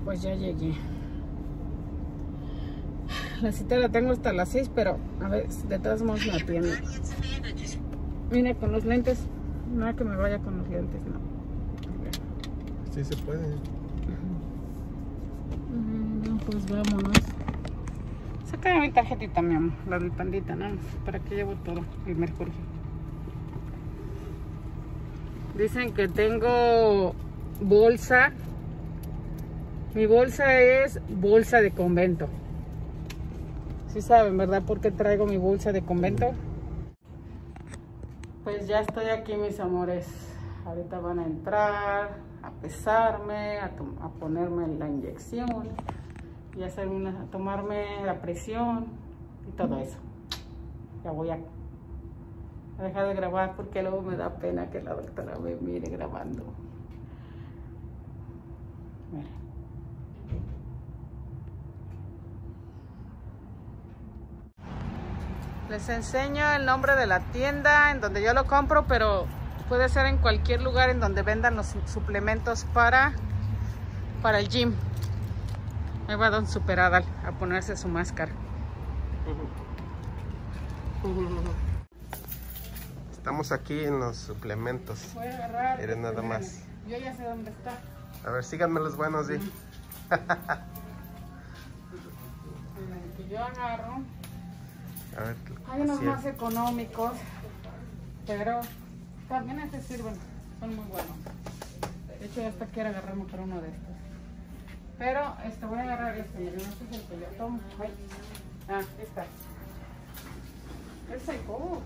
Pues ya llegué. La cita la tengo hasta las 6, pero a ver, de todos modos me atiende. Mira, con los lentes. No que me vaya con los lentes, no. Sí se puede. Pues vámonos. Sácame mi tarjetita, mi amor. La del pandita, ¿no? ¿Para qué llevo todo? El mercurio. Dicen que tengo bolsa. Mi bolsa es bolsa de convento. Sí saben, ¿verdad? ¿Por qué traigo mi bolsa de convento? Pues ya estoy aquí, mis amores. Ahorita van a entrar, a pesarme, a ponerme la inyección y a tomarme la presión y todo eso. Ya voy a dejar de grabar porque luego me da pena que la doctora me mire grabando. Miren. Les enseño el nombre de la tienda en donde yo lo compro, pero puede ser en cualquier lugar en donde vendan los suplementos para el gym. Me va a dar un Super Adal a ponerse su máscara. Estamos aquí en los suplementos. Voy a agarrar. Miren nada más. Yo ya sé dónde está. A ver, síganme los buenos, sí. Que yo agarro. A ver, Hay unos más económicos, pero también estos sirven, son muy buenos. De hecho, esta quiero agarrarme por uno de estos. Pero voy a agarrar miren, este es el que yo tomo. Ay. Ah, está. Es seco.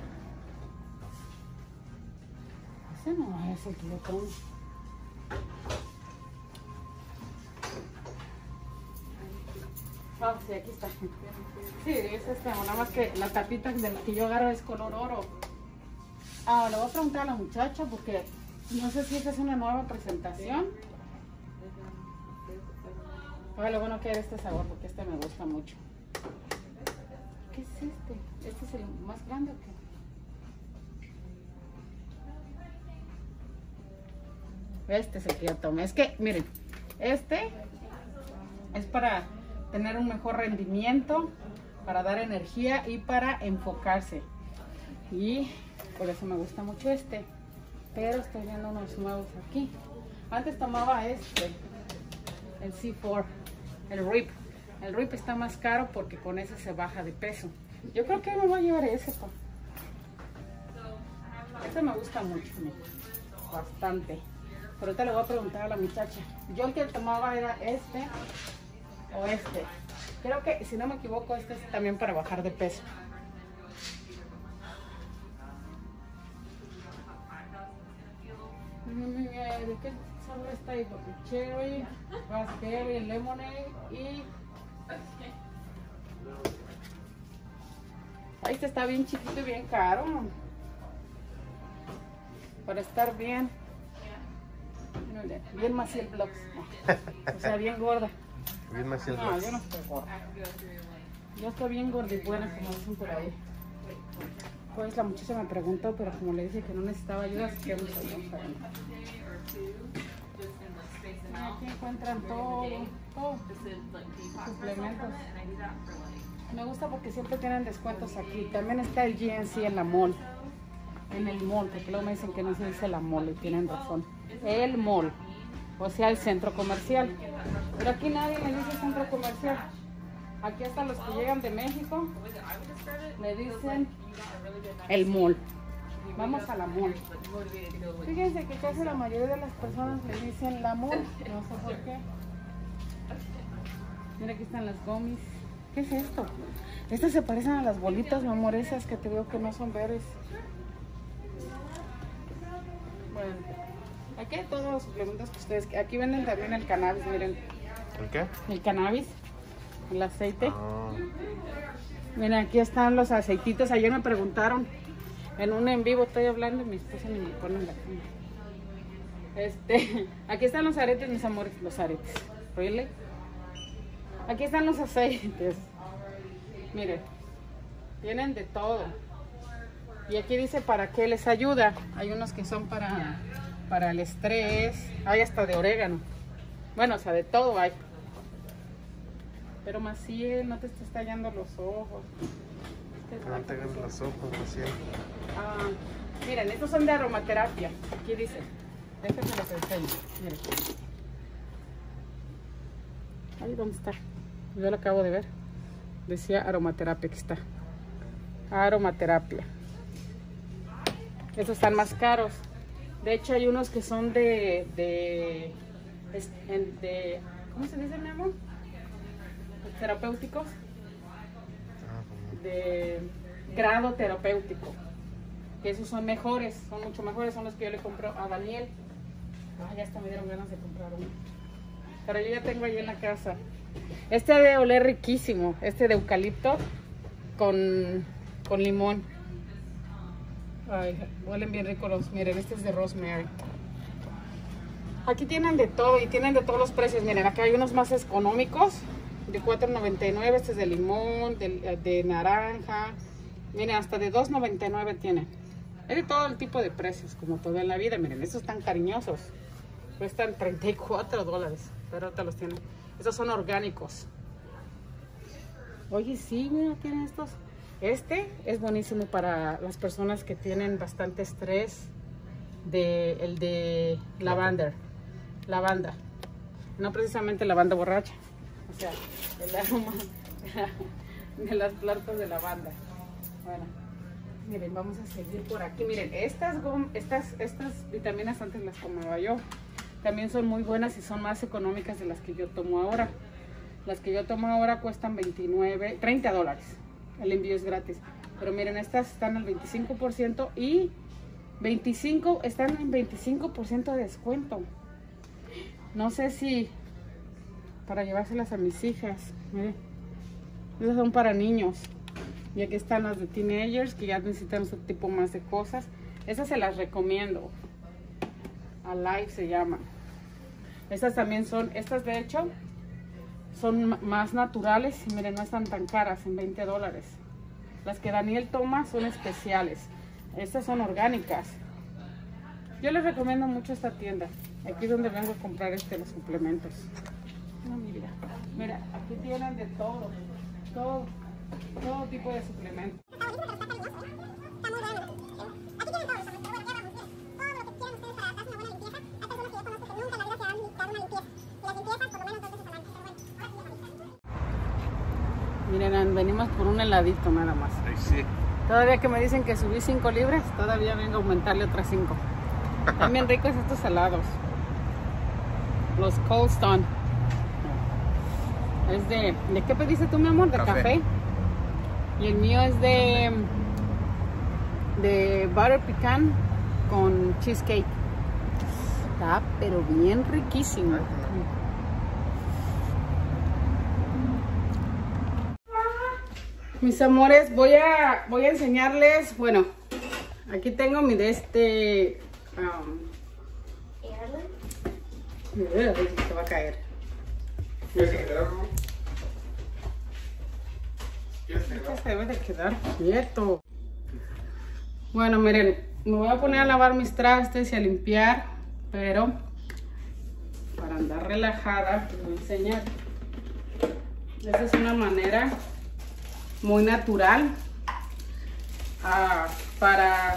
Ese no es el que yo tomo. Ah, sí, aquí está. Sí, es nada más que la tapita de la que yo agarro es color oro. Ah, le voy a preguntar a la muchacha porque no sé si esa es una nueva presentación. Oye, lo bueno que era este sabor porque este me gusta mucho. ¿Qué es este? ¿Este es el más grande o qué? Este es el que yo tomé. Es que, miren, este es para tener un mejor rendimiento, para dar energía y para enfocarse. Y por eso me gusta mucho este. Pero estoy viendo unos nuevos aquí. Antes tomaba el C4, el RIP. El RIP está más caro porque con ese se baja de peso. Yo creo que me voy a llevar ese. Este me gusta mucho, bastante. Pero ahorita le voy a preguntar a la muchacha. Yo el que tomaba era este o este. Creo que, si no me equivoco, este es también para bajar de peso. ¿De qué sabor está ahí? Cherry, raspberry, lemonade y... Ahí este está bien chiquito y bien caro. Para estar bien Maciel Blocks. O sea, bien gorda. Bien Maciel No, Blocks. yo no estoy gorda. Yo estoy bien gorda y buena, como dicen por ahí. Pues la muchacha me preguntó, pero como le dije que no necesitaba ayuda, así que no sabía. Aquí encuentran todo suplementos. Me gusta porque siempre tienen descuentos aquí. También está el GNC en la mall. En el mall, porque luego me dicen que no se dice la mall y tienen razón. El mall, o sea, el centro comercial. Pero aquí nadie me dice centro comercial. Aquí hasta los que llegan de México me dicen el mall. Vamos a la mall. Fíjense que casi la mayoría de las personas me dicen la mall. No sé por qué. Mira, aquí están las gummies. ¿Qué es esto? Estas se parecen a las bolitas, mi amor, esas que te digo que no son verdes. Bueno, aquí hay todos los suplementos que ustedes... Aquí venden también el cannabis, miren. ¿El qué? El cannabis, el aceite. Miren, aquí están los aceititos. Ayer me preguntaron en un en vivo, estoy hablando y mi esposa ni me pone en la cama. Aquí están los aretes, mis amores, los aretes. ¿Really? Aquí están los aceites. Miren, tienen de todo. Y aquí dice para qué les ayuda. Hay unos que son para el estrés. Hay hasta de orégano. Bueno, o sea, de todo hay. Pero Maciel, no te estés tallando los ojos. No te hagan los ojos, Maciel. Miren, estos son de aromaterapia. Aquí dice. Déjenme los enseño. Miren. Ay, ¿dónde está? Yo lo acabo de ver. Decía aromaterapia, aquí está. Aromaterapia. Estos están más caros. De hecho, hay unos que son de ¿cómo se dice, mi amor? Terapéuticos. De grado terapéutico. Que esos son mejores, son mucho mejores. Son los que yo le compro a Daniel. Ya hasta me dieron ganas de comprar uno. Pero yo ya tengo ahí en la casa. Este de oler riquísimo. Este de eucalipto con limón. Ay, huelen bien ricos los. Miren, este es de rosemary. Aquí tienen de todo y tienen de todos los precios. Miren, acá hay unos más económicos. De $4.99. Este es de limón, de naranja. Miren, hasta de $2.99 tienen. Es de todo el tipo de precios, como todo en la vida. Miren, estos están cariñosos. Cuestan $34, pero ahorita los tienen. Estos son orgánicos. Oye, sí, mira, tienen estos. Este es buenísimo para las personas que tienen bastante estrés. El de lavanda. No precisamente lavanda borracha. O sea, el aroma de las plantas de lavanda. Bueno, miren, vamos a seguir por aquí. Miren, estas vitaminas antes las tomaba yo. También son muy buenas y son más económicas de las que yo tomo ahora. Las que yo tomo ahora cuestan $30. El envío es gratis. Pero miren, estas están al 25% y están en 25% de descuento. No sé si para llevárselas a mis hijas. Miren, esas son para niños. Y aquí están las de teenagers que ya necesitan otro tipo más de cosas. Esas se las recomiendo. Alive se llaman. Estas también son, estas de hecho son más naturales y miren, no están tan caras, en $20. Las que Daniel toma son especiales. Estas son orgánicas. Yo les recomiendo mucho esta tienda. Aquí es donde vengo a comprar los suplementos. Mira, aquí tienen de todo tipo de suplementos. Miren, venimos por un heladito nada más. Ay, sí. Todavía que me dicen que subí 5 libras, todavía vengo a aumentarle otras 5. Están bien ricos estos helados. Los Cold Stone. Es ¿de qué pediste tú, mi amor? De café. Y el mío es de butter pecan con cheesecake. Está pero bien riquísimo. Mis amores, voy a enseñarles, bueno, aquí tengo mi de este se va a caer. Se debe de quedar quieto. Bueno, miren, me voy a poner a lavar mis trastes y a limpiar, pero para andar relajada, les voy a enseñar. Esta es una manera muy natural para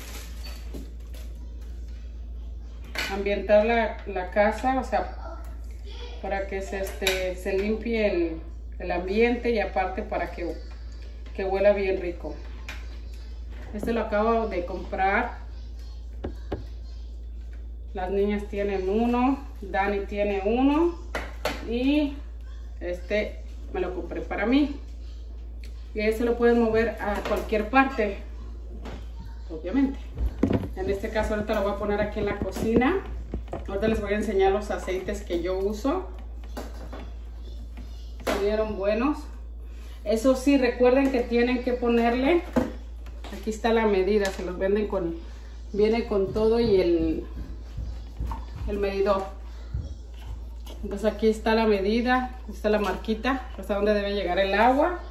ambientar la casa, o sea, para que se limpie el ambiente y aparte para que huela bien rico. Este lo acabo de comprar. Las niñas tienen uno, Dani tiene uno y este me lo compré para mí. Y este lo pueden mover a cualquier parte, obviamente. En este caso ahorita lo voy a poner aquí en la cocina. Ahorita les voy a enseñar los aceites que yo uso. Salieron buenos. Eso sí, recuerden que tienen que ponerle, aquí está la medida, se los venden viene con todo y el medidor. Entonces aquí está la medida, está la marquita, hasta donde debe llegar el agua.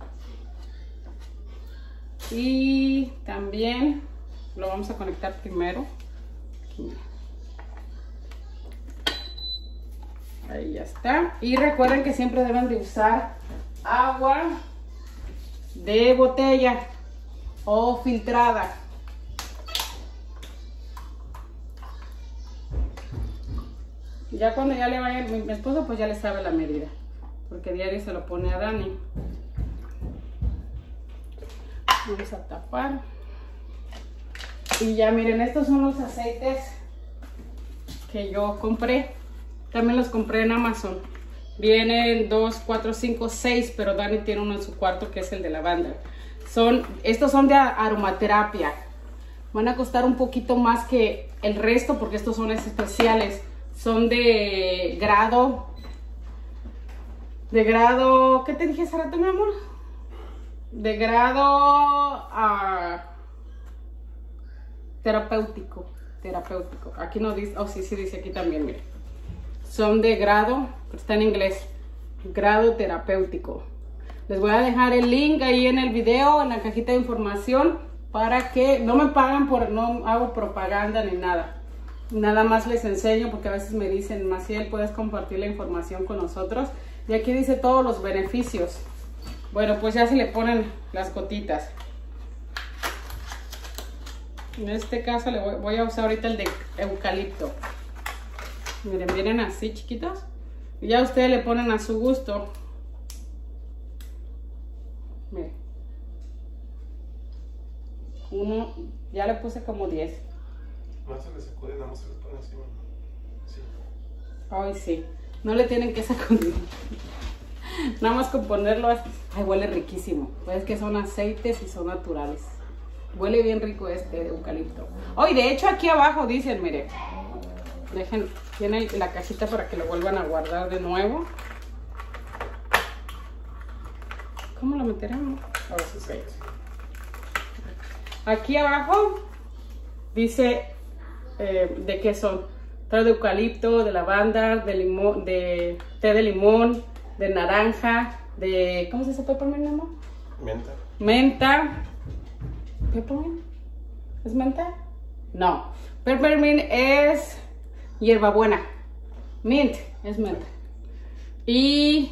Y también lo vamos a conectar primero. Aquí. Ahí ya está. Y recuerden que siempre deben de usar agua de botella o filtrada. Ya cuando ya le vaya, mi esposo pues ya le sabe la medida, porque diario se lo pone a Dani. Vamos a tapar. Y ya miren, estos son los aceites que yo compré. También los compré en Amazon. Vienen 2, 4, 5, 6, pero Dani tiene uno en su cuarto que es el de lavanda. Estos son de aromaterapia. Van a costar un poquito más que el resto porque estos son especiales. Son de grado, ¿qué te dije hace rato, mi amor? De grado terapéutico. Aquí no dice, sí dice aquí también, miren. Son de grado, pero está en inglés, grado terapéutico. Les voy a dejar el link ahí en el video, en la cajita de información, para que no me pagan no hago propaganda ni nada. Nada más les enseño porque a veces me dicen, Maciel, ¿puedes compartir la información con nosotros? Y aquí dice todos los beneficios. Bueno, pues ya se le ponen las gotitas. En este caso voy a usar ahorita el de eucalipto. Miren, vienen así chiquitos. Y ya ustedes le ponen a su gusto. Miren. Uno, ya le puse como 10. No se le sacude, nada más se le pone encima. Sí. Ay, sí. No le tienen que sacudir. Nada más con ponerlo así. Ay, huele riquísimo. Pues que son aceites y son naturales. Huele bien rico este eucalipto. Ay, de hecho aquí abajo dicen, miren. Tiene la cajita para que lo vuelvan a guardar de nuevo. ¿Cómo lo meteremos? Ahora sí, sí. Aquí abajo dice de qué son. Trae de eucalipto, de lavanda, de limón, de té de limón, de naranja, de... ¿Cómo se dice peppermint, amor? Menta. Menta. ¿Peppermint? ¿Es menta? No. Peppermint es hierbabuena. Mint es menta. Y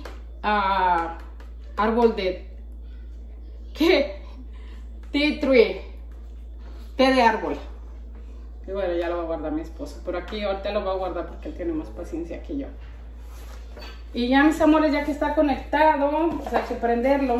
árbol de... ¿Qué? Tea tree. Té de árbol. Y bueno, ya lo va a guardar mi esposo. Pero aquí ahorita lo va a guardar porque él tiene más paciencia que yo. Y ya, mis amores, ya que está conectado, pues hay que prenderlo.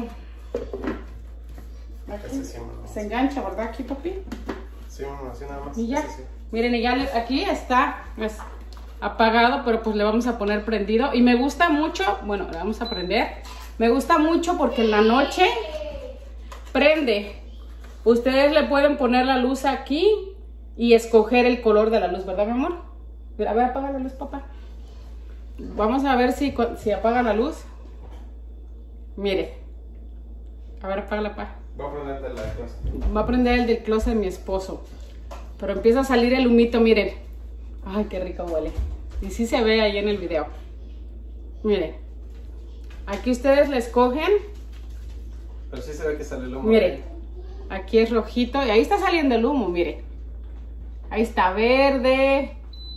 Aquí se engancha, ¿verdad? Aquí, papi. Sí, así nada más. Y ya. Miren, y ya aquí está apagado, pero pues le vamos a poner prendido. Y me gusta mucho, bueno, le vamos a prender. Me gusta mucho porque en la noche prende. Ustedes le pueden poner la luz aquí y escoger el color de la luz, ¿verdad, mi amor? A ver, apaga la luz, papá. Vamos a ver si apaga la luz. Mire. A ver, apaga la paz. Va a prender el del closet. Va a prender el del closet de mi esposo. Pero empieza a salir el humito, miren. Ay, qué rico huele. Y sí se ve ahí en el video. Miren. Aquí ustedes le escogen. Pero sí se ve que sale el humo. Miren. Aquí es rojito. Y ahí está saliendo el humo, miren. Ahí está verde.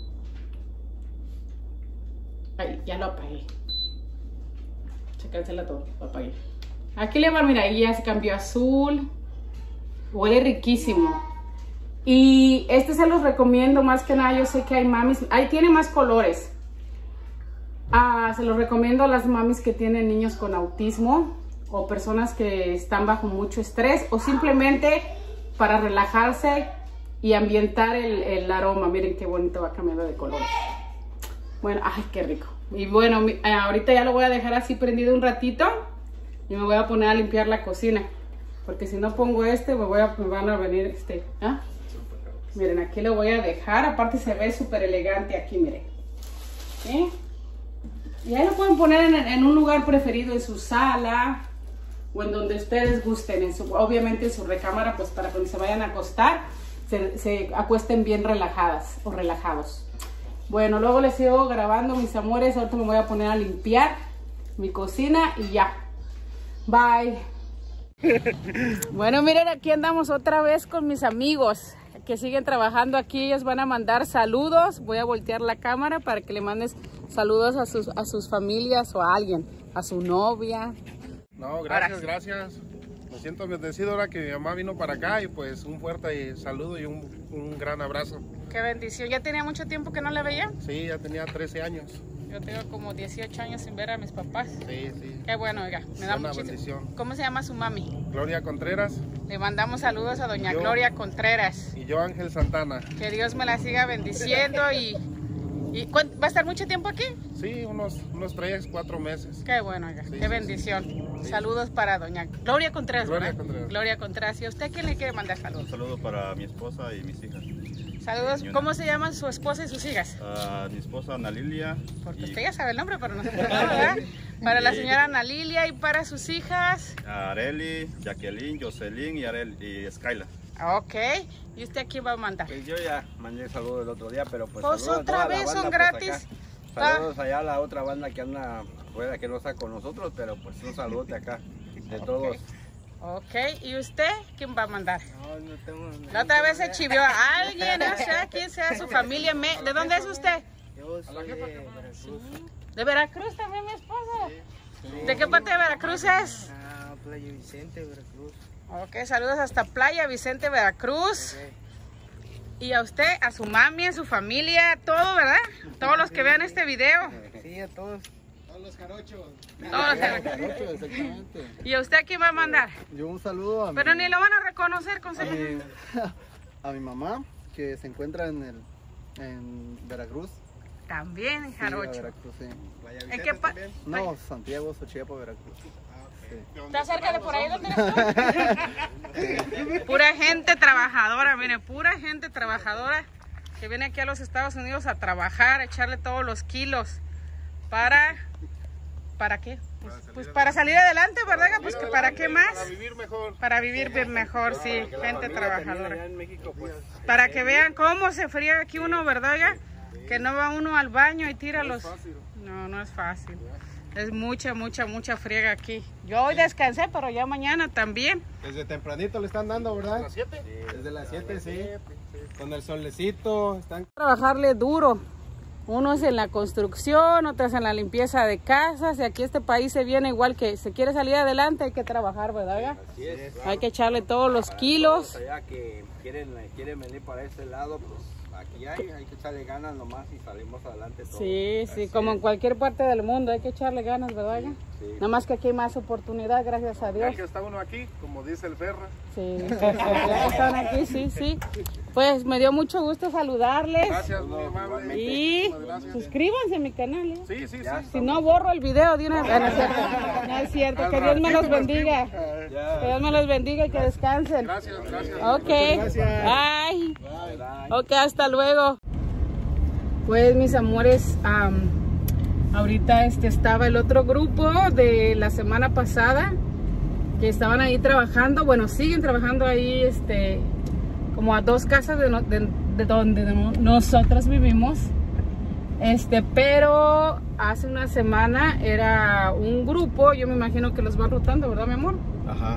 Ay, ya lo apagué. Chéquensela todo, lo apagué. Aquí le va, mira, ahí ya se cambió a azul. Huele riquísimo. Y este se los recomiendo más que nada. Yo sé que hay mamis, ahí tiene más colores. Se los recomiendo a las mamis que tienen niños con autismo o personas que están bajo mucho estrés o simplemente para relajarse y ambientar el aroma. Miren qué bonito va cambiando de color. Bueno, ay, qué rico. Y bueno, ahorita ya lo voy a dejar así prendido un ratito y me voy a poner a limpiar la cocina. Porque si no pongo me van a venir Miren, aquí lo voy a dejar. Aparte se ve súper elegante aquí, miren. ¿Sí? Y ahí lo pueden poner en un lugar preferido, en su sala o en donde ustedes gusten. Obviamente en su recámara, pues para cuando se vayan a acostar, se acuesten bien relajadas o relajados. Bueno, luego les sigo grabando, mis amores. Ahorita me voy a poner a limpiar mi cocina y ya. Bye. Bueno, miren, aquí andamos otra vez con mis amigos. que siguen trabajando aquí. Ellos van a mandar saludos. Voy a voltear la cámara para que le mandes saludos a sus familias o a alguien, a su novia. No, gracias, gracias. Me siento bendecido ahora que mi mamá vino para acá y pues un fuerte saludo y un gran abrazo. Qué bendición. ¿Ya tenía mucho tiempo que no la veía? Sí, ya tenía 13 años. Yo tengo como 18 años sin ver a mis papás. Sí, sí. Qué bueno, oiga, me da una muchísimo. bendición. ¿Cómo se llama su mami? Gloria Contreras. Le mandamos saludos a doña Gloria Contreras. Y yo, Ángel Santana. Que Dios me la siga bendiciendo y ¿va a estar mucho tiempo aquí? Sí, unos 3, 4 meses. Qué bueno, oiga, sí, qué bendición. Sí. Saludos para doña Gloria Contreras, Gloria ¿verdad? Contreras. Gloria Contreras. ¿Y a usted quién le quiere mandar saludos? Un saludo para mi esposa y mis hijas. Saludos. ¿Cómo se llaman su esposa y sus hijas? Mi esposa Ana Lilia. Porque usted ya sabe el nombre, pero no se ¿verdad? Para la señora Ana Lilia y para sus hijas. Areli, Jacqueline, Jocelyn y Skyla. Ok. ¿Y usted a quién va a mandar? Pues yo ya mandé saludos el otro día, pero pues otra vez son gratis. Saludos allá a la otra banda que anda fuera, que no está con nosotros, pero pues un saludote acá de todos. Ok, ¿y usted quién va a mandar? No tengo... La otra vez se chivió a alguien, no sé quién sea su familia. ¿De dónde es usted? Yo soy de Veracruz. ¿De Veracruz también mi esposa? Sí. ¿De qué parte de Veracruz es? Playa Vicente, Veracruz. Ok, saludos hasta Playa Vicente, Veracruz. Okay. Y a usted, a su mami, a su familia, todo, ¿verdad? Todos los que vean este video. Sí, a todos. Todos los jarochos. Todos los jarochos, exactamente. ¿Y a usted a quién va a mandar? Yo un saludo a Pero ni lo van a reconocer, consejero. A mi mamá, que se encuentra en Veracruz. También en Jarocho. Sí, Veracruz, sí. ¿En qué parte? No, Santiago, Xochitl, Veracruz. Sí. ¿Está cerca de por ahí donde eres tú? Pura gente trabajadora, mire, pura gente trabajadora que viene aquí a los Estados Unidos a trabajar, a echarle todos los kilos ¿para qué? Pues para salir adelante, ¿verdad? Pues que ¿para qué más? Para vivir mejor. Para vivir mejor, sí, gente trabajadora. En México, pues, para que vean cómo se friega aquí uno, ¿verdad? Que no va uno al baño y tira los... No, no es fácil. Es mucha friega aquí. Yo hoy descansé, pero ya mañana también. Desde tempranito le están dando, ¿verdad? ¿A las 7? Desde las 7, sí. Con el solecito. Están... Trabajarle duro. Uno es en la construcción, otro es en la limpieza de casas. Y aquí este país se viene igual que se quiere salir adelante, hay que trabajar, ¿verdad? Así es. Hay que echarle todos los kilos. Allá que quieren venir para este lado, pues aquí hay que echarle ganas nomás y salimos adelante todos. Sí, sí, como en cualquier parte del mundo hay que echarle ganas, ¿verdad? Sí. Nada más que aquí hay más oportunidad, gracias a Dios. Ya que está uno aquí, como dice el Ferra. Sí, ya están aquí, sí, sí. Pues me dio mucho gusto saludarles. Gracias, muy amable. Y suscríbanse a mi canal, ¿eh? Sí, sí, sí. Si no, borro el video de una vez. No es cierto, no es cierto. Que Dios me los bendiga. Que Dios me los bendiga y que descansen. Gracias, gracias. Ok, bye. Ok, hasta luego. Pues mis amores, ahorita estaba el otro grupo de la semana pasada que estaban ahí trabajando, bueno, siguen trabajando ahí, como a 2 casas de donde nosotros vivimos, pero hace una semana era un grupo, yo me imagino que los van rotando, ¿verdad, mi amor? Ajá.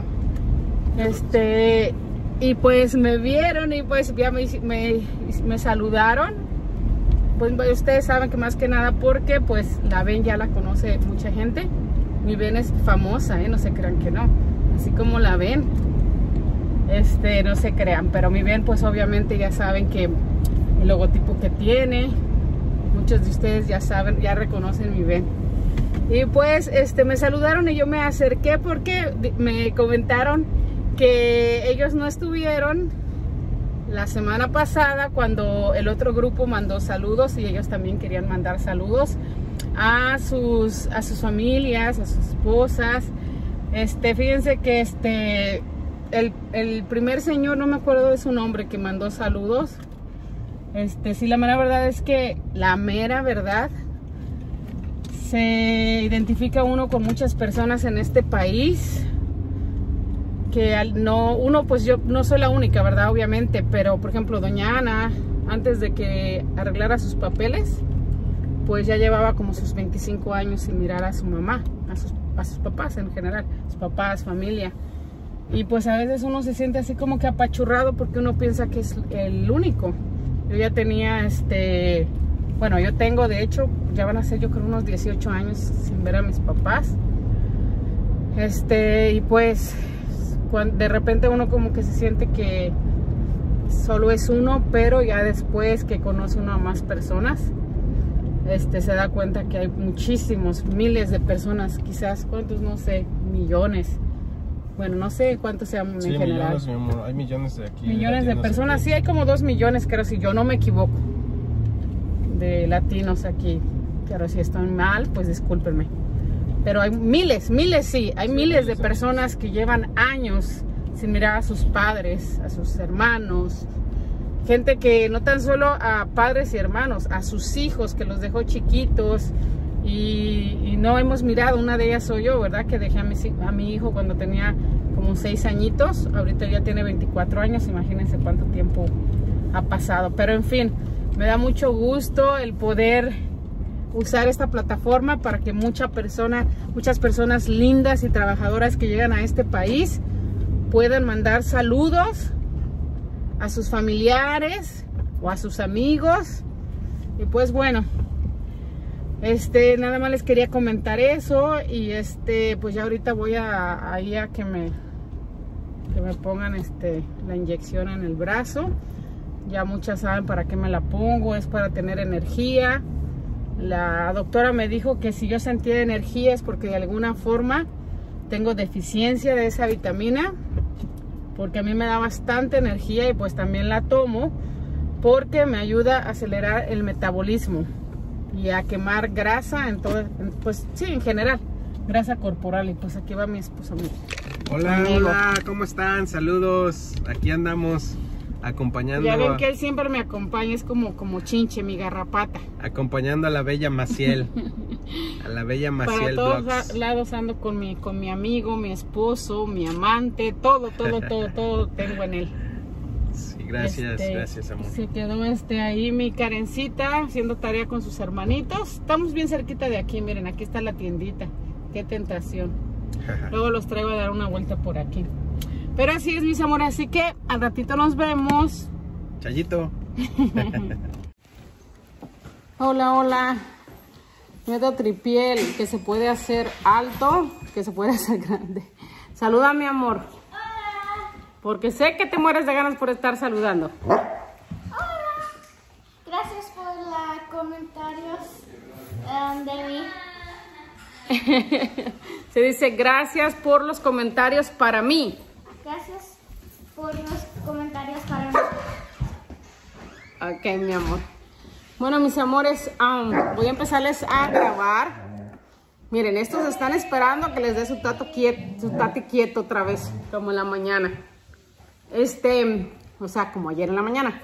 Y pues me vieron y pues ya me saludaron. Pues ustedes saben que más que nada porque pues la Ben ya la conoce mucha gente. Mi Ben es famosa, no se crean que no. Así como la ven, no se crean, pero mi Ben pues obviamente ya saben que el logotipo que tiene, muchos de ustedes ya saben, ya reconocen mi Ben. Y pues me saludaron y yo me acerqué porque me comentaron que ellos no estuvieron la semana pasada cuando el otro grupo mandó saludos y ellos también querían mandar saludos a sus familias, a sus esposas. Fíjense que el primer señor, no me acuerdo de su nombre, que mandó saludos. Sí, la mera verdad es que la mera verdad se identifica uno con muchas personas en este país. Que pues yo no soy la única, ¿verdad? Obviamente, pero por ejemplo doña Ana, antes de que arreglara sus papeles, pues ya llevaba como sus 25 años sin mirar a su mamá, a sus papás en general, sus papás, familia. Y pues a veces uno se siente así como que apachurrado porque uno piensa que es el único. Yo ya tenía bueno, yo tengo, de hecho, ya van a ser yo creo unos 18 años sin ver a mis papás. Y pues de repente uno como que se siente que solo es uno, pero ya después que conoce uno a más personas, se da cuenta que hay muchísimos, miles de personas, quizás, ¿cuántos? No sé, millones. Bueno, no sé cuántos sean en general. Millones, mi amor. Hay millones de aquí. Millones de personas, aquí. Sí, hay como 2 millones, creo, si yo no me equivoco, de latinos aquí. Pero si estoy mal, pues discúlpenme. Pero hay miles, sí, hay miles de personas que llevan años sin mirar a sus padres, a sus hermanos. Gente que no tan solo a padres y hermanos, a sus hijos que los dejó chiquitos y no hemos mirado. Una de ellas soy yo, ¿verdad? Que dejé a mi hijo cuando tenía como 6 añitos. Ahorita ya tiene 24 años, imagínense cuánto tiempo ha pasado. Pero en fin, me da mucho gusto el poder usar esta plataforma para que muchas personas lindas y trabajadoras que llegan a este país puedan mandar saludos a sus familiares o a sus amigos. Y pues bueno, nada más les quería comentar eso. Y pues ya ahorita voy a ir a que me pongan la inyección en el brazo. Ya muchas saben para qué me la pongo, es para tener energía. La doctora me dijo que si yo sentía energía es porque de alguna forma tengo deficiencia de esa vitamina, porque a mí me da bastante energía y pues también la tomo porque me ayuda a acelerar el metabolismo y a quemar grasa pues sí, en general, grasa corporal. Y pues aquí va mi esposo. Hola, ¿cómo están? Saludos, aquí andamos acompañando. Ya ven que él siempre me acompaña, es como Chinche, mi garrapata. Acompañando a la bella Maciel. A la bella Maciel. Para todos lados ando con mi amigo, mi esposo, mi amante, todo tengo en él. Sí, gracias amor. Se quedó ahí mi Karencita haciendo tarea con sus hermanitos. Estamos bien cerquita de aquí, miren, aquí está la tiendita. Qué tentación. Luego los traigo a dar una vuelta por aquí. Pero así es, mis amores, así que al ratito nos vemos. Chayito. Hola. Miedo tripiel, que se puede hacer alto, que se puede hacer grande. Saluda, mi amor. Hola. Porque sé que te mueres de ganas por estar saludando. Hola. Gracias por los comentarios de mí. Se dice gracias por los comentarios para mí. Gracias por los comentarios para mí. Ok, mi amor. Bueno, mis amores, voy a empezarles a grabar. Miren, estos están esperando que les dé su tati quieto otra vez, como en la mañana. O sea, como ayer en la mañana.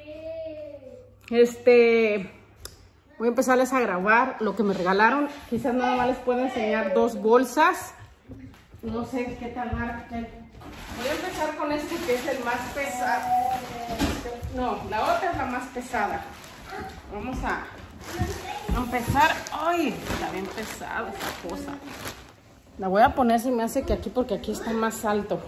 Voy a empezarles a grabar lo que me regalaron. Quizás nada más les puedo enseñar 2 bolsas. No sé qué tal marca. Voy a empezar con este que es el más pesado. No, la otra es la más pesada. Vamos a empezar. Ay, está bien pesada esta cosa. La voy a poner, se me hace que aquí, porque aquí está más alto.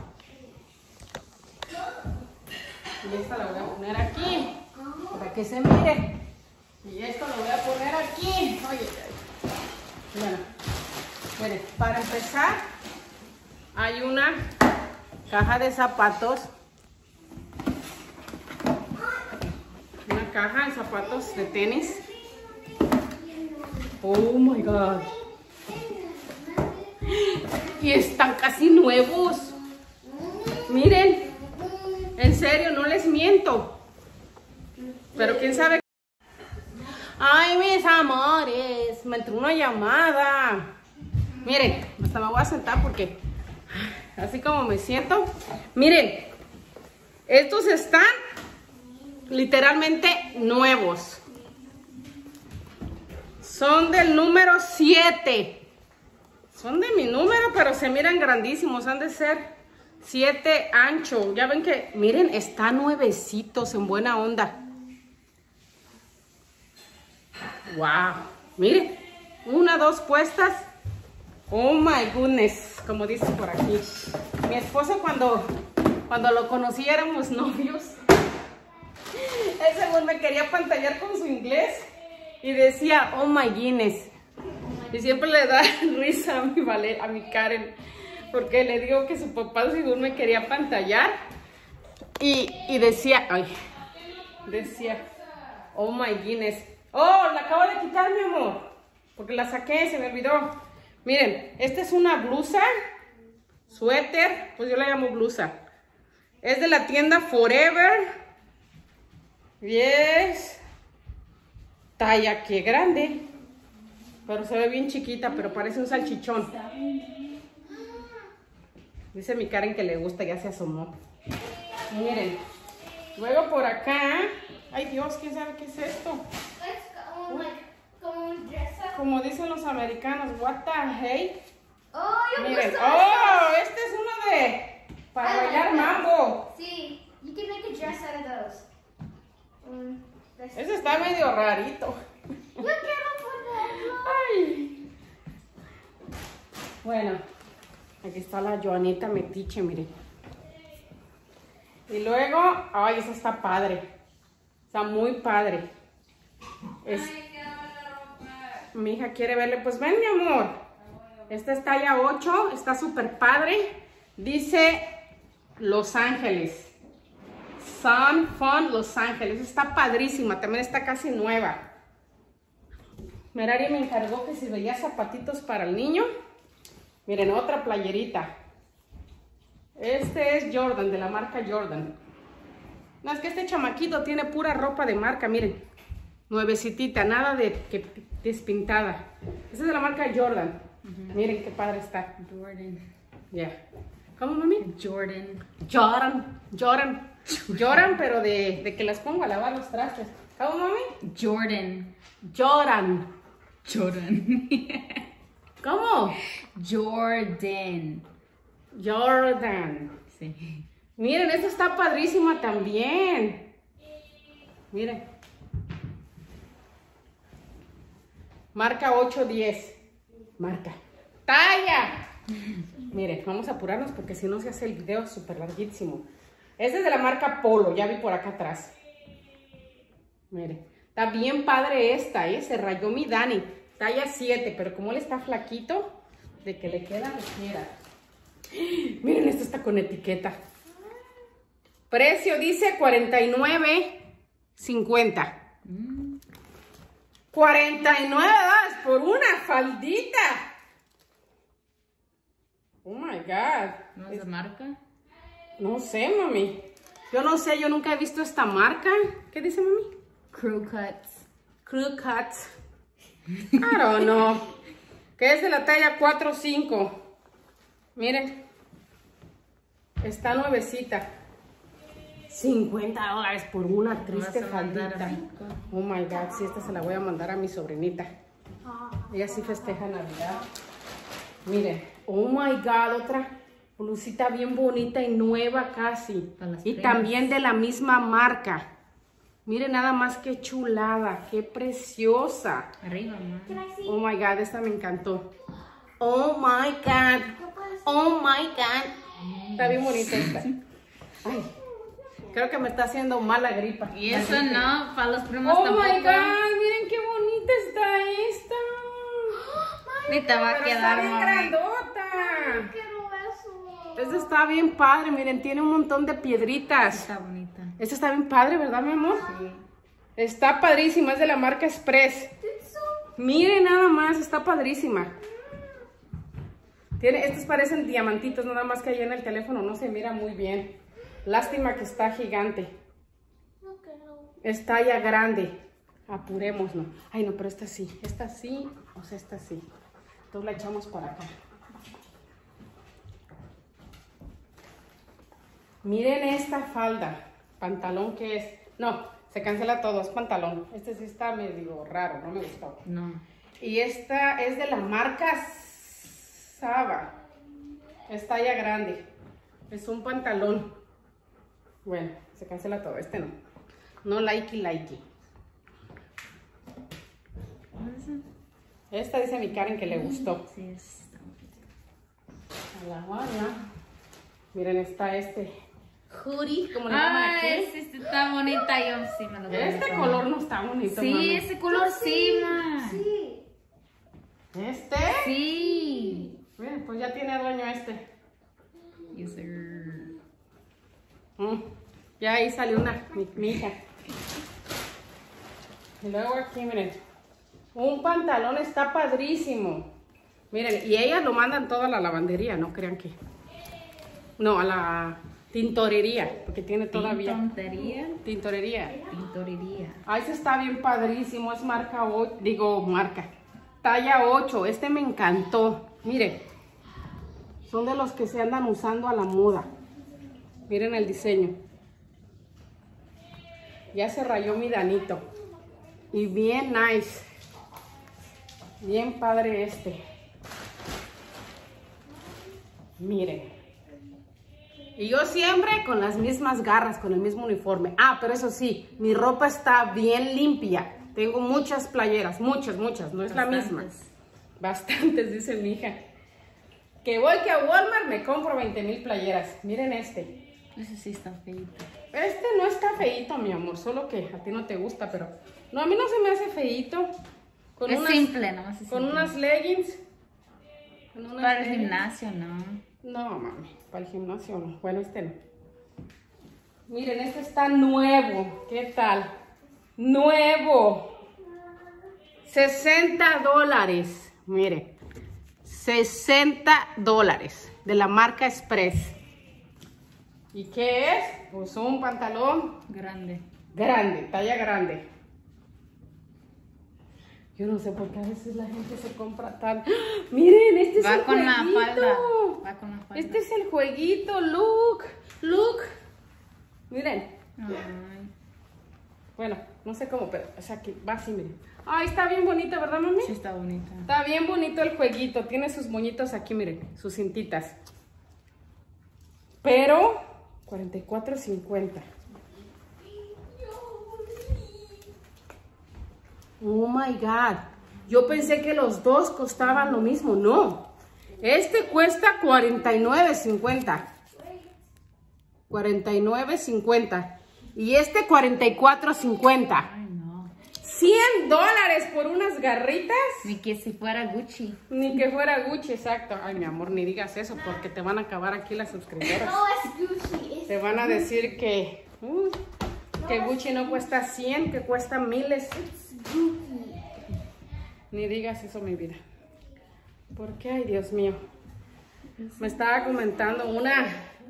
Y esta la voy a poner aquí para que se mire. Y esto lo voy a poner aquí. Oye, bueno, miren, para empezar hay una caja de zapatos. Una caja de zapatos de tenis. Oh my God. Y están casi nuevos. Miren, en serio, no les miento. Pero quién sabe. Ay, mis amores, me entró una llamada. Miren, hasta me voy a sentar porque así como me siento. Miren, estos están literalmente nuevos. Son del número 7. Son de mi número, pero se miran grandísimos. Han de ser 7 ancho. Ya ven que, miren, están nuevecitos, en buena onda. Wow. Miren, 1, 2 puestas. Oh my goodness. como dicen por aquí. Mi esposo cuando lo conocí éramos novios. Él según me quería pantallar con su inglés y decía, oh my Guinness. Y siempre le da risa a mi Karen, porque le digo que su papá según me quería pantallar y decía, oh my Guinness. Oh, la acabo de quitar, mi amor, porque la saqué, se me olvidó. Miren, esta es una blusa, suéter, pues yo la llamo blusa. Es de la tienda Forever. Y es talla que grande, pero se ve bien chiquita, pero parece un salchichón. Dice mi Karen que le gusta, ya se asomó. Miren, luego por acá, ay Dios, ¿quién sabe qué es esto? Como dicen los americanos, what the hey. Miren, oh, este es uno de para bailar mambo. Sí, you can make a dress out of those. Ese está medio rarito. Yo quiero ponerlo. Ay. Bueno, aquí está la Joanita metiche, miren. Y luego, ay, esa está padre. Está muy padre. Mi hija quiere verle, pues ven, mi amor. Esta es talla 8, está súper padre. Dice Los Ángeles. Sun Fun Los Ángeles. Está padrísima, también está casi nueva. Merari me encargó que si veía zapatitos para el niño. Miren, otra playerita. Este es Jordan, de la marca Jordan. No, es que este chamaquito tiene pura ropa de marca, miren. Nuevecitita, nada de que despintada. Esta es de la marca Jordan. Miren qué padre está. Jordan. Ya. ¿Cómo, mami? Jordan. Lloran, pero de que las pongo a lavar los trastes. ¿Cómo, mami? Jordan. Lloran. ¿Cómo? Jordan. Sí. Miren, esta está padrísima también. Miren. Marca 810. Marca. ¡Talla! Miren, vamos a apurarnos porque si no se hace el video súper larguísimo. Este es de la marca Polo, ya vi por acá atrás. Miren, está bien padre esta, se rayó mi Dani. Talla 7, pero como él está flaquito, de que le queda, le queda. Miren, esto está con etiqueta. Precio dice $49.50. 49 por una faldita. Oh my God. ¿No es de marca? No sé, mami. Yo no sé, yo nunca he visto esta marca. ¿Qué dice, mami? Crew Cuts. Crew Cuts. I don't know. Que es de la talla 4 o 5. Miren. Está nuevecita. $50 por una triste faldita. Oh my God, sí, esta se la voy a mandar a mi sobrinita. Ella sí festeja Navidad. Miren, oh my God, otra blusita bien bonita y nueva casi. Y también de la misma marca. Miren nada más qué chulada, qué preciosa. Arriba, mamá. Oh my God, esta me encantó. Oh my God. Oh my God. Está bien bonita esta. Ay, creo que me está haciendo mala gripa. Y eso no, para los primos tampoco. Oh my God, miren qué bonita está esta. Ni te va a quedar, está bien mami. grandota. Quiero eso. Esta está bien padre, miren, tiene un montón de piedritas. Está bonita. Esta está bien padre, ¿verdad, mi amor? Sí. Está padrísima, es de la marca Express. Miren nada más, está padrísima. Estos parecen diamantitos, nada más que ahí en el teléfono no se mira muy bien. Lástima que está gigante. Es talla grande. Apurémonos. Ay, no, pero esta sí, o sea, esta sí. Entonces la echamos para acá. Miren esta falda. Pantalón que es. No, se cancela todo, es pantalón. Este sí está medio raro, no me gustó. No. Y esta es de la marca Saba. Es talla grande. Es un pantalón. Bueno, se cancela todo. Este no. No likey. Esta dice mi Karen que le gustó. Sí, está bonita. A la guardia. Miren, está este hoodie, como le llaman aquí. Este está bonita, yo sí me lo voy a Este poner. color no está bonito, Sí, mami. ese color sí, ma. Sí. ¿Este? Sí. Miren, pues ya tiene dueño este. Yes, sir. Ya ahí salió mi hija. Y luego aquí, miren. Un pantalón está padrísimo. Miren, y ellas lo mandan todo a la lavandería, no crean que. No, a la tintorería, porque tiene todavía. Tintorería. Tintorería. Ah, ese está bien padrísimo, es marca 8, talla 8. Este me encantó. Miren, son de los que se andan usando a la moda. Miren el diseño. Ya se rayó mi danito. Y bien nice. Bien padre este. Miren. Y yo siempre con las mismas garras, con el mismo uniforme. Ah, pero eso sí, mi ropa está bien limpia. Tengo muchas playeras, muchas, no es la misma. Bastantes, dice mi hija. Que voy que a Walmart me compro 20,000 playeras. Miren este. Ese sí está feito. Este no está feito, mi amor, solo que a ti no te gusta, pero... No, a mí no se me hace feito. Con Es simple, ¿no? Es Con simple. unas leggings. Con unas Para el leggings. gimnasio, no. No, mami, para el gimnasio no. Bueno, este no. Miren, este está nuevo. ¿Qué tal? Nuevo. $60. Mire. $60. De la marca Express. ¿Y qué es? Pues un pantalón Grande. grande, talla grande. Yo no sé por qué a veces la gente se compra tan... ¡Ah! Miren, este es el con la jueguito. falda. Va con la falda. Este es el jueguito, look. Miren. Ay, Bueno, no sé cómo, pero, o sea, que va así, miren. Ay, está bien bonito, ¿verdad, mami? sí está bonita. Está bien bonito el jueguito. Tiene sus moñitos aquí, miren, sus cintitas. Pero, $44.50. Oh my God. Yo pensé que los dos costaban lo mismo. No. Este cuesta $49.50. $49.50. Y este $44.50. Ay, no. $100 por unas garritas. Ni que si fuera Gucci. Ni que fuera Gucci, exacto. Ay, mi amor, ni digas eso porque te van a acabar aquí las suscriptoras. No es Gucci. Te van a decir que Gucci no cuesta 100, que cuesta miles. Ni digas eso, mi vida. ¿Por qué? Ay, Dios mío. Me estaba comentando una...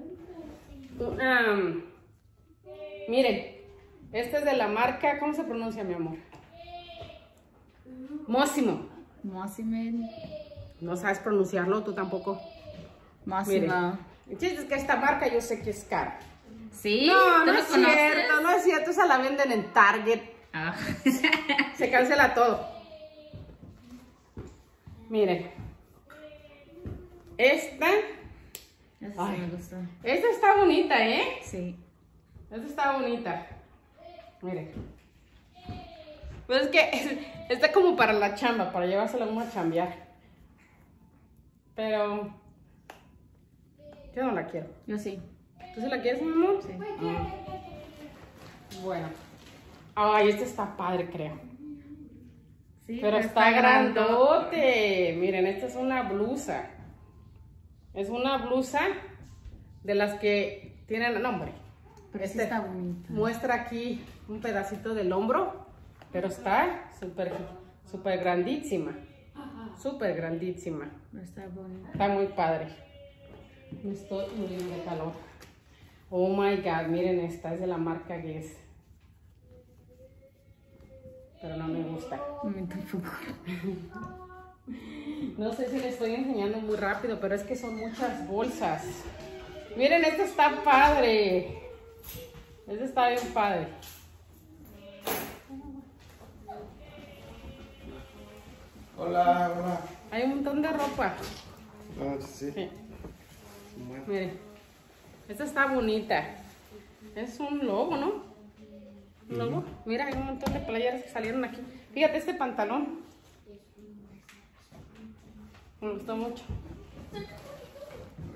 Miren, este es de la marca... ¿Cómo se pronuncia, mi amor? Mossimo. No sabes pronunciarlo, tú tampoco. Mossimo. El chiste es que esta marca yo sé que es cara. Sí, No, ¿tú no lo es conoces? cierto, no es cierto. Esa la venden en Target. Ah. Se cancela todo. Miren. Esta Esa sí Ay. me gustó. Esta está bonita, ¿eh? Sí. Esta está bonita. Miren. Pues es que está como para la chamba, para llevársela a uno a chambear. Pero yo no la quiero. Yo sí. ¿Tú sí la quieres, mi amor? Sí. Bueno. Ay, este está padre, creo. Sí, Pero está grandote. Miren, esta es una blusa. Es una blusa de las que tienen nombre. Pero sí está bonita. Muestra aquí un pedacito del hombro, pero está súper grandísima. Súper grandísima. Pero está bonita. Está muy padre. Me estoy muriendo de calor. Oh my God, miren esta, es de la marca Guess. Pero no me gusta. A mí tampoco. No sé si le estoy enseñando muy rápido, pero es que son muchas bolsas. Miren, este está padre. Este está bien padre. Hola, hola. Hay un montón de ropa. Sí. Sí. Miren. Esta está bonita. Es un logo, ¿no? Un logo. Mira, hay un montón de playeras que salieron aquí. Fíjate este pantalón. Me gustó mucho.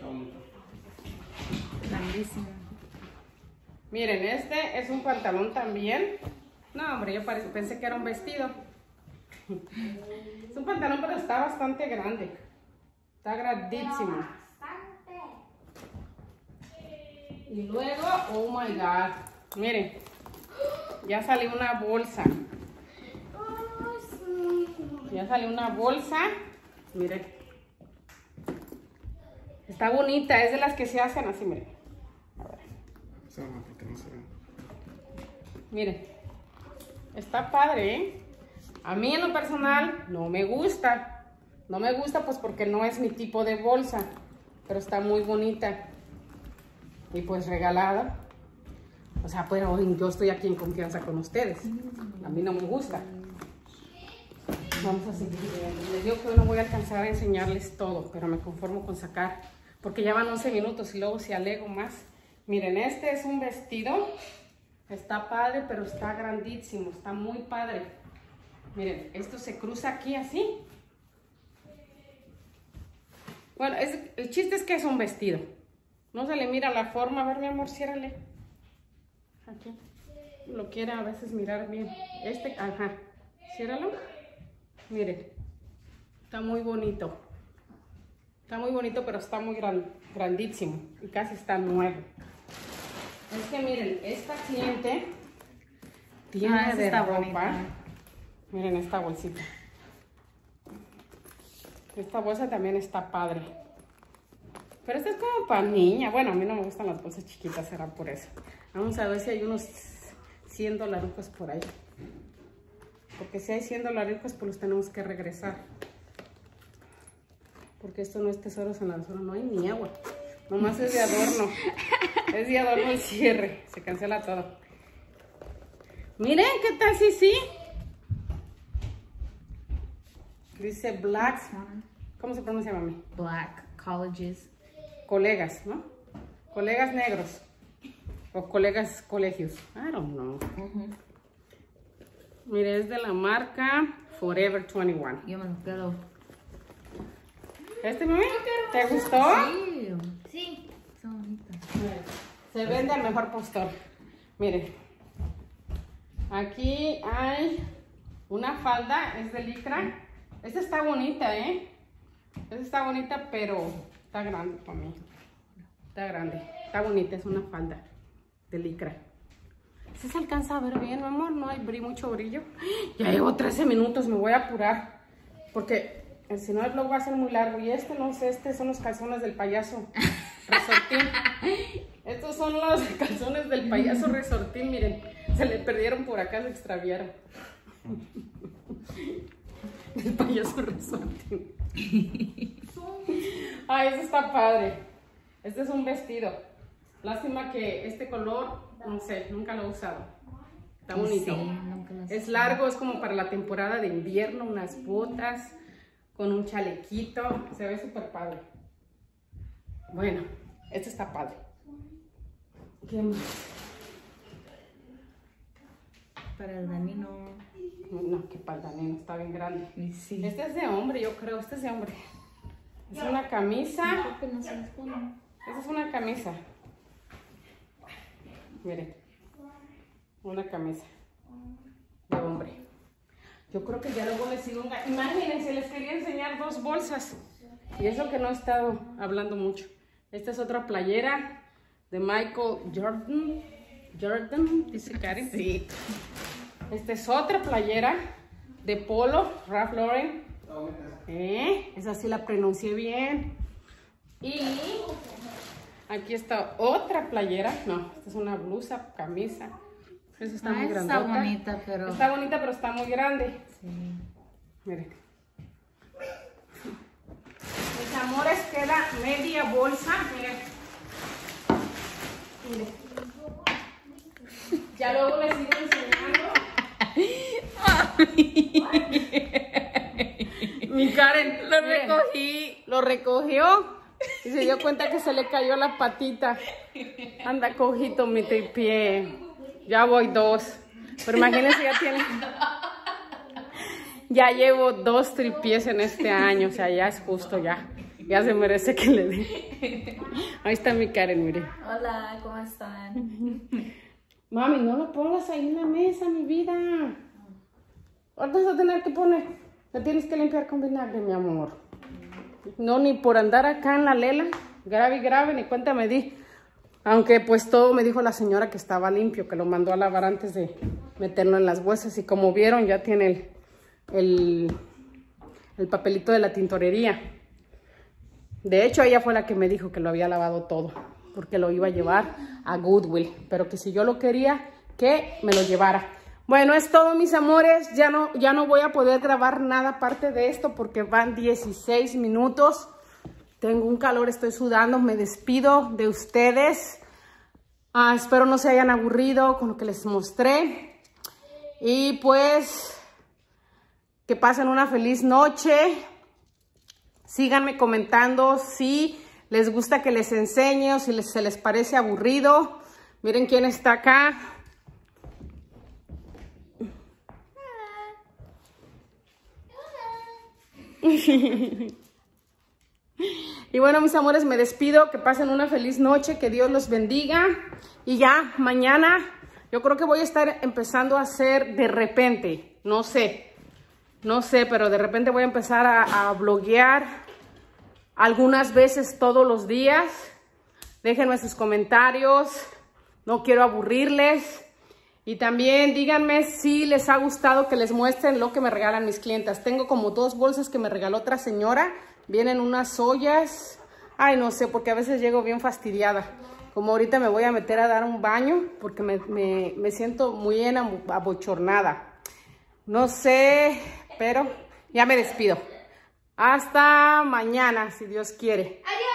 Grandísimo. Miren, este es un pantalón también. No, hombre, yo pensé que era un vestido. Es un pantalón, pero está bastante grande. Está grandísimo. Y luego, oh my God. Miren, ya salió una bolsa. Ya salió una bolsa. Miren. Está bonita, es de las que se hacen así, miren. A ver. Miren. Está padre, ¿eh? A mí en lo personal no me gusta. No me gusta pues porque no es mi tipo de bolsa. Pero está muy bonita. Y pues regalada. O sea, pero yo estoy aquí en confianza con ustedes. A mí no me gusta. Vamos a seguir viendo. Les digo que hoy no voy a alcanzar a enseñarles todo, pero me conformo con sacar. Porque ya van 11 minutos y luego si alego más. Miren, este es un vestido. Está padre, pero está grandísimo. Está muy padre. Miren, esto se cruza aquí así. Bueno, el chiste es que es un vestido. No se le mira la forma. A ver, mi amor, ciérrale. Aquí. Lo quiere a veces mirar bien. Ajá. Ciérralo. Miren. Está muy bonito. Está muy bonito, pero está muy grandísimo. Y casi está nuevo. Es que miren, esta cliente tiene de está ropa. bonita. Miren esta bolsita. Esta bolsa también está padre. Pero esta es como para niña. Bueno, a mí no me gustan las bolsas chiquitas, será por eso. Vamos a ver si hay unos $100 por ahí. Porque si hay $100, pues los tenemos que regresar. Porque esto no es tesoros en la zona, no hay ni agua. Nomás es de adorno. Es de adorno el cierre. Se cancela todo. Miren, ¿qué tal? Sí. Dice Black. ¿Cómo se pronuncia, mami? Black colleges. Colegas, ¿no? Colegas negros. O colegas colegios. I don't know. Mire, es de la marca Forever 21. Yo me lo quedo. ¿Este, mami? ¿Te gustó? Sí. Sí. Está bonita. Se vende al mejor postor. Miren. Aquí hay una falda. Es de licra. Esta está bonita, ¿eh? Esta está bonita, pero está grande para mí. Está grande. Está bonita. Es una falda de licra. ¿Sí se alcanza a ver bien, mi amor? No hay mucho brillo. Ya llevo 13 minutos. Me voy a apurar. Porque si no el vlog va a ser muy largo. Y no sé, son los calzones del payaso Resortín. Estos son los calzones del payaso Resortín. Miren, se le perdieron por acá, se extraviaron. El payaso Resortín. Ay, este está padre. Este es un vestido. Lástima que este color, no sé, nunca lo he usado. Está bonito. Sí, nunca lo he Es usado. largo, es como para la temporada de invierno, unas botas con un chalequito. Se ve súper padre. Bueno, este está padre. ¿Qué más? Para el Danino. No, que para el Danino, está bien grande. Y sí. Este es de hombre, yo creo. Este es de hombre. Es una camisa. ¿Por qué no se les pone? Esta es una camisa. Miren. Una camisa de hombre. Yo creo que ya luego les sigo. Imagínense, les quería enseñar 2 bolsas. Y eso que no he estado hablando mucho. Esta es otra playera de Michael Jordan. Jordan, dice Karen. Sí. Esta es otra playera de Polo, Ralph Lauren. Esa sí la pronuncié bien. Y aquí está otra playera. No, esta es una blusa, camisa. Esa está muy grande. Está bonita, pero... Está bonita, pero está muy grande. Sí. Miren. Mis amores, queda media bolsa. Miren. Miren. Ya luego les sigo enseñando. Mi Karen. Lo miren, recogí. Lo recogió y se dio cuenta que se le cayó la patita. Anda, cojito mi tripié. Ya voy 2. Pero imagínense, ya tiene... Ya llevo 2 tripiés en este año. O sea, ya es justo ya. Ya se merece que le dé. Ahí está mi Karen, mire. Hola, ¿cómo están? Mami, no lo pongas ahí en la mesa, mi vida. Ahorita vas a tener que poner. La tienes que limpiar con vinagre, mi amor. No, ni por andar acá en la lela. Grave y grave, ni cuenta me di. Aunque pues todo me dijo la señora que estaba limpio, que lo mandó a lavar antes de meterlo en las bolsas. Y como vieron, ya tiene el papelito de la tintorería. De hecho, ella fue la que me dijo que lo había lavado todo, porque lo iba a llevar a Goodwill. Pero que si yo lo quería, que me lo llevara. Bueno, es todo, mis amores. Ya no voy a poder grabar nada aparte de esto porque van 16 minutos. Tengo un calor, estoy sudando. Me despido de ustedes. Espero no se hayan aburrido con lo que les mostré. Y pues, que pasen una feliz noche. Síganme comentando si les gusta que les enseñe o si se les parece aburrido. Miren quién está acá. Y bueno, mis amores, me despido. Que pasen una feliz noche. Que Dios los bendiga. Y ya, mañana yo creo que voy a estar empezando a hacer de repente. No sé, pero de repente voy a empezar a bloguear algunas veces todos los días. Déjenme sus comentarios. No quiero aburrirles. Y también díganme si les ha gustado que les muestren lo que me regalan mis clientas. Tengo como 2 bolsas que me regaló otra señora. Vienen unas ollas. Ay, no sé, porque a veces llego bien fastidiada. Como ahorita me voy a meter a dar un baño porque me siento muy abochornada. No sé, pero ya me despido. Hasta mañana, si Dios quiere. Adiós.